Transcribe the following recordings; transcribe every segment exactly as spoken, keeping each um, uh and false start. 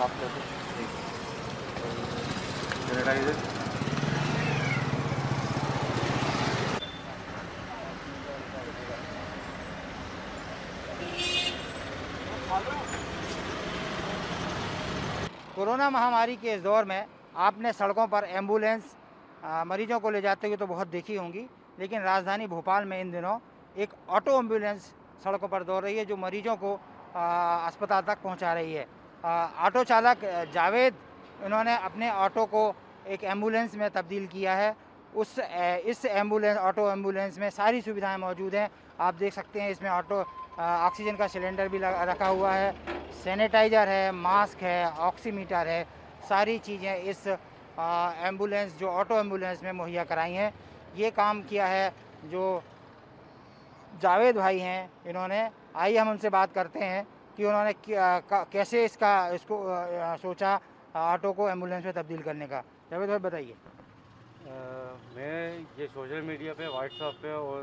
आप ले लो। Sanitiser. Corona महामारी के इस दौर में आपने सड़कों पर एम्बुलेंस अ, मरीजों को ले जाते हुए तो बहुत देखी होंगी, लेकिन राजधानी भोपाल में इन दिनों एक ऑटो एम्बुलेंस सड़कों पर दौड़ रही है जो मरीजों को अ, अस्पताल तक पहुंचा रही है। अ, ऑटो चालक अ, जावेद, इन्होंने अपने ऑटो को एक एम्बुलेंस में तब्दील किया है। उस अ, इस एम्बुलेंस ऑटो एम्बुलेंस में सारी सुविधाएं मौजूद हैं। आप देख सकते हैं इसमें ऑटो अ, ऑक्सीजन का सिलेंडर भी लगा रखा हुआ है, सैनिटाइज़र है, मास्क है, ऑक्सीमीटर है, सारी चीज़ें इस अ, एम्बुलेंस जो ऑटो एम्बुलेंस में मुहैया कराई हैं। ये काम किया है जो जावेद भाई हैं इन्होंने। आइए हम उनसे बात करते हैं कि उन्होंने क्या- का- कैसे इसका इसको अ, सोचा ऑटो को एम्बुलेंस में तब्दील करने का। जावेद भाई बताइए। अ, मैं ये सोशल मीडिया पे व्हाट्सएप पे और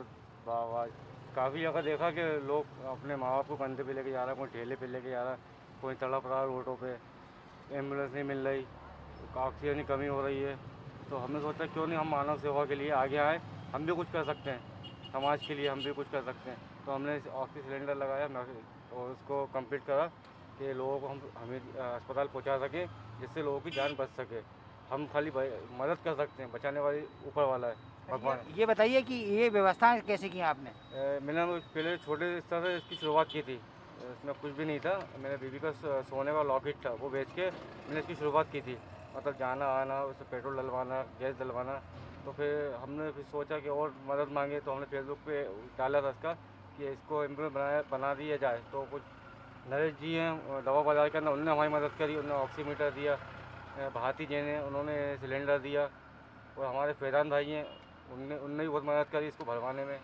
काफ़ी जगह देखा कि लोग अपने माँ बाप को कंधे पे लेके जा रहा है, कोई ठेले पे लेके जा रहा है, कोई तड़प रहा है रोडों पे, एम्बुलेंस नहीं मिल रही, ऑक्सीजन की कमी हो रही है। तो हमने सोचा क्यों नहीं हम मानव सेवा के लिए आगे आए, हम भी कुछ कर सकते हैं, समाज के लिए हम भी कुछ कर सकते हैं। तो हमने ऑक्सीजन सिलेंडर लगाया और उसको कंप्लीट करा कि लोगों को हम हमें अस्पताल पहुंचा सकें, जिससे लोगों की जान बच सके। हम खाली मदद कर सकते हैं, बचाने वाली ऊपर वाला है, भगवान। ये ये बताइए कि ये व्यवस्था कैसे की आपने। अ, मैंने पहले छोटे स्तर से इसकी शुरुआत की थी। इसमें कुछ भी नहीं था, मेरे बीबी का सोने का लॉकेट था, वो बेच के मैंने इसकी शुरुआत की थी। मतलब जाना आना, उससे पेट्रोल डलवाना, गैस डलवाना। तो फिर हमने फिर सोचा कि और मदद मांगे, तो हमने फेसबुक पे डाला था इसका कि इसको एम्बुलेंस बनाया बना दिया जाए। तो कुछ नरेश जी हैं दवा बाजार के अंदर, उन्होंने हमारी मदद करी, उन्होंने ऑक्सीमीटर दिया। अ, भारती जैन हैं, उन्होंने सिलेंडर दिया। और हमारे फैजान भाई हैं, उनने उनने भी बहुत मदद करी इसको भरवाने में।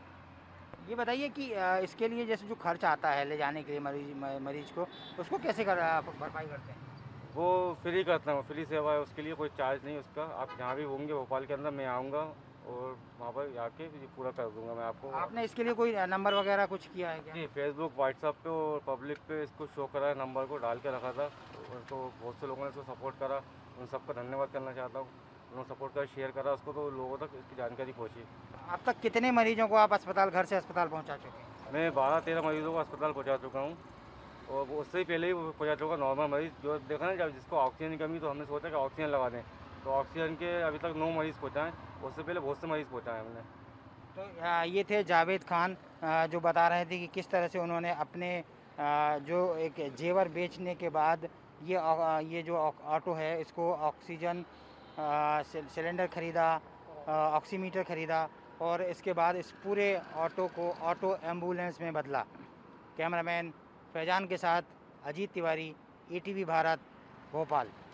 ये बताइए कि अ, इसके लिए जैसे जो खर्च आता है ले जाने के लिए मरीज म- मरीज को, उसको कैसे कर अ, भरपाई करते हैं। वो फ्री करता हूँ, फ्री सेवा है, उसके लिए कोई चार्ज नहीं उसका। आप जहाँ भी होंगे भोपाल के अंदर, मैं आऊँगा और वहाँ पर आके ये पूरा कर दूँगा मैं आपको। आपने इसके लिए कोई नंबर वगैरह कुछ किया है क्या। जी, फेसबुक व्हाट्सएप पे और पब्लिक पे इसको शो करा है, नंबर को डाल के रखा था। तो बहुत से लोगों ने इसको सपोर्ट करा, उन सबका धन्यवाद करना चाहता हूँ। उन्होंने सपोर्ट कर शेयर करा उसको, तो लोगों तक इसकी जानकारी पहुँची। अब तक कितने मरीजों को आप अस्पताल घर से अस्पताल पहुंचा चुके हैं। मैं बारह तेरह मरीजों को अस्पताल पहुँचा चुका हूँ। और वो उससे ही पहले ही वो पहुँचा चुका नॉर्मल मरीज जो देखा ना, जब जिसको ऑक्सीजन की कमी, तो हमने सोचा कि ऑक्सीजन लगा दें। तो ऑक्सीजन के अभी तक नौ मरीज़ पहुँचाएँ, उससे पहले बहुत से मरीज़ पहुँचाएँ हमने। तो अ, ये थे जावेद खान, अ, जो बता रहे थे कि किस तरह से उन्होंने अपने अ, जो एक जेवर बेचने के बाद ये अ, ये जो ऑ- ऑटो है इसको ऑक्सीजन अ, सिल- सिलेंडर खरीदा, अ, ऑक्सीमीटर खरीदा और इसके बाद इस पूरे ऑटो को ऑटो एम्बुलेंस में बदला। कैमरामैन फैजान के साथ अजीत तिवारी, ईटीवी भारत, भोपाल।